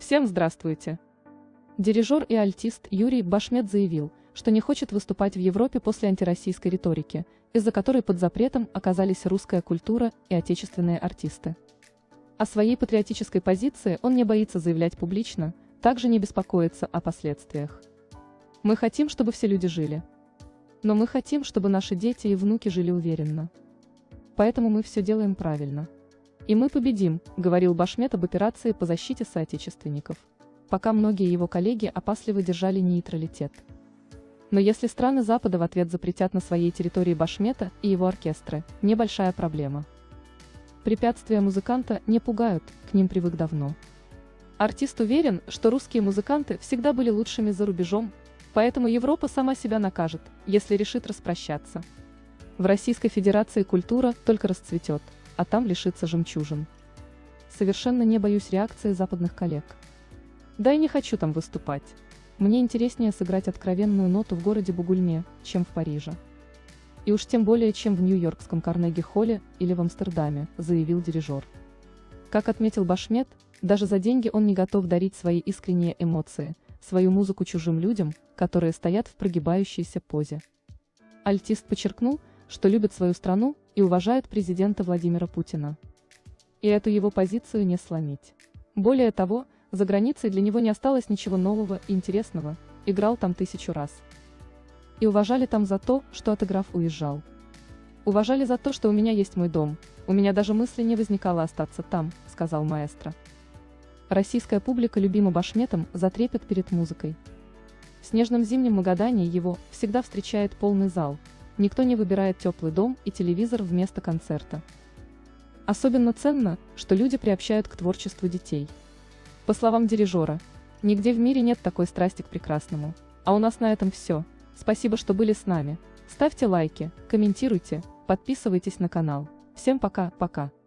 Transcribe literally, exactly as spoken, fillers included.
Всем здравствуйте! Дирижер и альтист Юрий Башмет заявил, что не хочет выступать в Европе после антироссийской риторики, из-за которой под запретом оказались русская культура и отечественные артисты. О своей патриотической позиции он не боится заявлять публично, также не беспокоится о последствиях. Мы хотим, чтобы все люди жили. Но мы хотим, чтобы наши дети и внуки жили уверенно. Поэтому мы все делаем правильно. И мы победим, говорил Башмет об операции по защите соотечественников, пока многие его коллеги опасливо держали нейтралитет. Но если страны Запада в ответ запретят на своей территории Башмета и его оркестры, небольшая проблема. Препятствия музыканта не пугают, к ним привык давно. Артист уверен, что русские музыканты всегда были лучшими за рубежом, поэтому Европа сама себя накажет, если решит распрощаться. В Российской Федерации культура только расцветет, а там лишится жемчужин. Совершенно не боюсь реакции западных коллег. Да и не хочу там выступать. Мне интереснее сыграть откровенную ноту в городе Бугульме, чем в Париже. И уж тем более, чем в нью-йоркском Карнеги-холле или в Амстердаме, заявил дирижер. Как отметил Башмет, даже за деньги он не готов дарить свои искренние эмоции, свою музыку чужим людям, которые стоят в прогибающейся позе. Альтист подчеркнул, что любит свою страну и уважает президента Владимира Путина. И эту его позицию не сломить. Более того, за границей для него не осталось ничего нового и интересного, играл там тысячу раз. И уважали там за то, что отыграв уезжал. Уважали за то, что у меня есть мой дом, у меня даже мысли не возникало остаться там, сказал маэстро. Российская публика любима Башметом за трепет перед музыкой. В снежном зимнем Магадане его всегда встречает полный зал, никто не выбирает теплый дом и телевизор вместо концерта. Особенно ценно, что люди приобщают к творчеству детей. По словам дирижера, нигде в мире нет такой страсти к прекрасному. А у нас на этом все. Спасибо, что были с нами. Ставьте лайки, комментируйте, подписывайтесь на канал. Всем пока-пока.